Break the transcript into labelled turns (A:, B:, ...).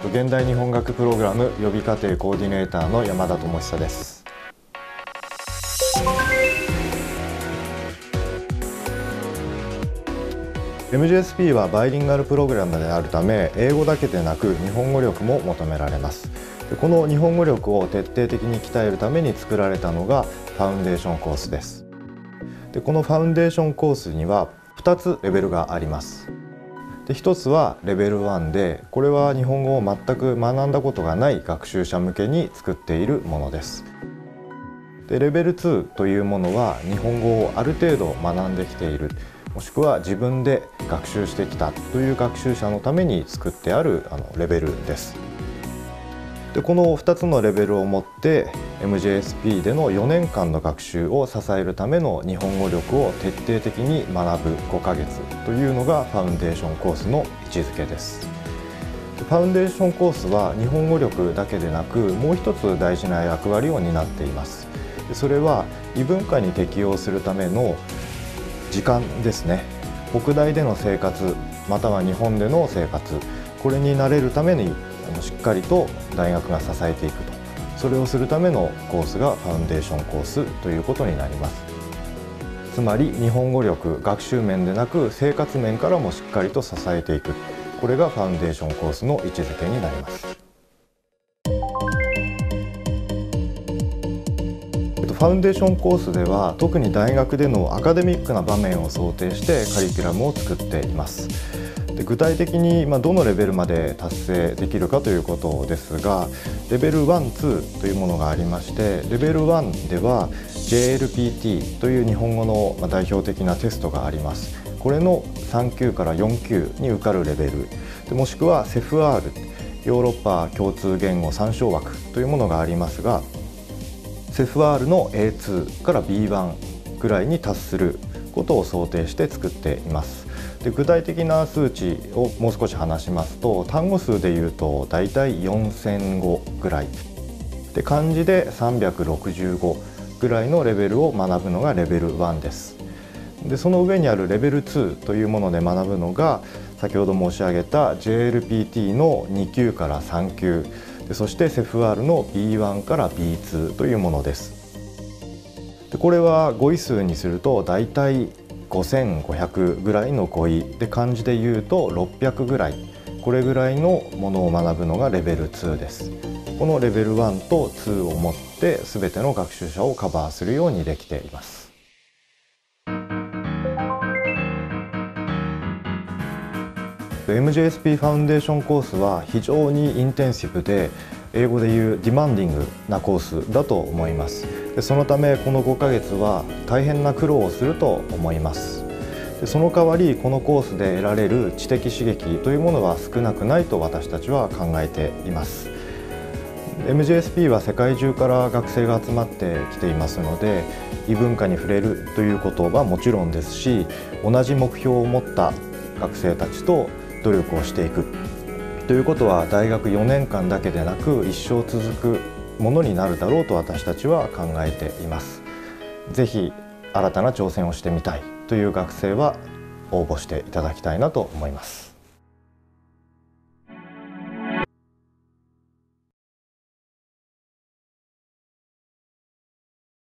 A: 現代日本学プログラム予備課程コーディネーターの山田智久です。MJSP はバイリンガルプログラムであるため、英語だけでなく日本語力も求められます。この日本語力を徹底的に鍛えるために作られたのがファウンデーションコースです。このファウンデーションコースには2つレベルがあります。1つはレベル1で、これは日本語を全く学んだことがない学習者向けに作っているものです。レベル2というものは日本語をある程度学んできている、もしくは自分で学習してきたという学習者のために作ってあるレベルです。この2つのレベルをもって MJSP での4年間の学習を支えるための日本語力を徹底的に学ぶ5ヶ月というのがファウンデーションコースの位置づけです。ファウンデーションコースは日本語力だけでなく、もう一つ大事な役割を担っています。それは異文化に適応するための時間ですね。北大での生活または日本での生活、これに慣れるためにしっかりと大学が支えていくと、それをするためのコースがファウンデーションコースということになります。つまり日本語力、学習面でなく生活面からもしっかりと支えていく、これがファウンデーションコースの位置づけになります。ファウンデーションコースでは特に大学でのアカデミックな場面を想定してカリキュラムを作っています。具体的にどのレベルまで達成できるかということですが、レベル1、2というものがありまして、レベル1では JLPT という日本語の代表的なテストがあります。これの3級から4級に受かるレベルで、もしくは CEFR ヨーロッパ共通言語参照枠というものがありますが、CEFR の A2 から B1 ぐらいに達することを想定して作っています。具体的な数値をもう少し話しますと、単語数でいうとだいたい4000語ぐらいで、漢字で365ぐらいのレベルを学ぶのがレベル1です。その上にあるレベル2というもので学ぶのが、先ほど申し上げた JLPT の2級から3級そして CEFR の B1 から B2 というものです。これは語彙数にするとだいたい5500ぐらいの語彙で、漢字で言うと600ぐらい、これぐらいのものを学ぶのがレベル2です。このレベル1と2をもって全ての学習者をカバーするようにできています。MJSP ファウンデーションコースは非常にインテンシブで、英語でいうディマンディングなコースだと思います。そのためこの5ヶ月は大変な苦労をすると思います。その代わりこのコースで得られる知的刺激というものは少なくないと私たちは考えています。MJSP は世界中から学生が集まってきていますので、異文化に触れるということはもちろんですし、同じ目標を持った学生たちと努力をしていくということは、大学4年間だけでなく一生続くものになるだろうと私たちは考えています。ぜひ新たな挑戦をしてみたいという学生は応募していただきたいなと思います。